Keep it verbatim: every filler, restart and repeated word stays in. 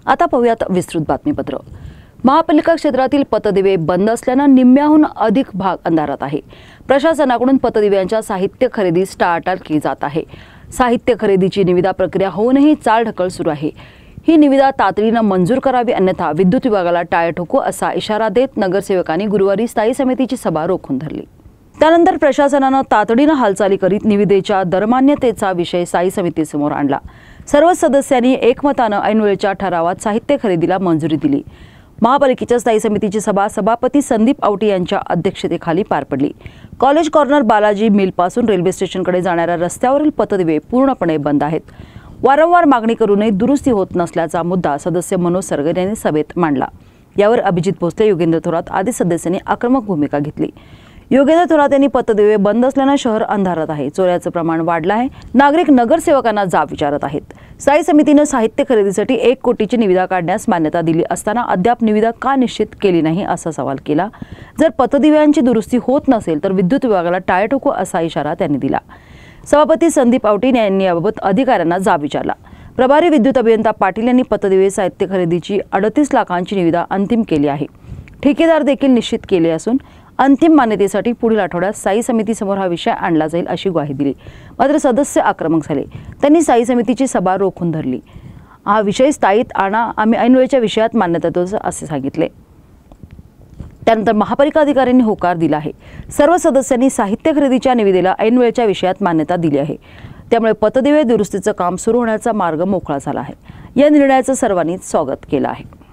आता पाहूयात विस्तृत बातमीपत्र। महापालिका क्षेत्रातील पतदिवे बंद असल्याने निम्म्याहून अधिक भाग अंधारात आहे। प्रशासनाकडून पतदिव्यांच्या साहित्य खरेदीस टाळाटाळ केली जात आहे। साहित्य खरेदीची निविदा प्रक्रिया होऊनही चालढकल सुरू आहे। ही निविदा तातडीने मंजूर करावी, अन्यथा विद्युत विभागाला टाळे ठोकू असा इशारा देत नगरसेवकांनी गुरुवारी स्थायी समितीची सभा रोखून धरली। त्यानंतर प्रशासनाने तातडीने हालचाली करीत निविदेच्या दरमान्यतेचा विषय स्थायी समितीसमोर आणला। सर्व सदस्यांनी एकमताने ऐनवेळच्या ठरावात साहित्य खरेदीला मंजुरी दिली। महापालिकेच्या स्थायी समितीची सभा सभापती संदीप आवटी यांच्या अध्यक्षतेखाली पार पडली। कॉलेज कॉर्नर बालाजी मिल पासून रेल्वे स्टेशनकडे जाणाऱ्या रस्त्यावरील पतदिवे पूर्णपणे बंद आहेत। वारंवार मागणी करूनही दुरुस्ती होत नसल्याचा मुद्दा सदस्य मनोज सरगर यांनी सभेत मांडला। यावर अभिजित भोसले, योगेंद्र थोरात आदी सदस्यांनी आक्रमक भूमिका घेतली। योगेंद्र थोरात यांनी पतदिवे बंद असल्याने शहर अंधारात आहे, चोऱ्याचं प्रमाण वाढलं आहे, नागरिक नगरसेवकांना जाब विचारत आहेत। स्थायी समितीने साहित्य खरेदीसाठी एक कोटीची निविदा काढण्यास मान्यता दिली असताना अद्याप निविदा का निश्चित केली नाही असा सवाल केला। जर पतदिव्यांची दुरुस्ती होत नसेल तर विद्युत विभागाला टाळे ठोकू असा इशारा त्यांनी दिला। सभापती संदीप आवटी यांनी याबाबत अधिकाऱ्यांना जाब विचारला। प्रभारी विद्युत अभियंता पाटील यांनी पतदिवे साहित्य खरेदीची अडतीस लाखांची निविदा अंतिम केली आहे। ठेकेदार देखील निश्चित केले असून अंतिम मान्यतेसाठी पुढील आठवड्यात स्थायी समितीसमोर हा विषय आणला जाईल अशी ग्वाही दिली। मात्र सदस्य आक्रमक झाले। त्यांनी स्थायी समितीची सभा रोखून धरली। हा विषय स्थायीत आणा, आम्ही ऐनवेळच्या विषयात मान्यता देतो असे सांगितले। त्यानंतर महापालिका अधिकाऱ्यांनी होकार दिला आहे। सर्व सदस्यांनी साहित्य खरेदीच्या निविदेला ऐनवेळच्या विषयात मान्यता दिली आहे। त्यामुळे पतदिवे दुरुस्तीचं काम सुरू होण्याचा मार्ग मोकळा झाला आहे। या निर्णयाचं सर्वांनी स्वागत केलं आहे।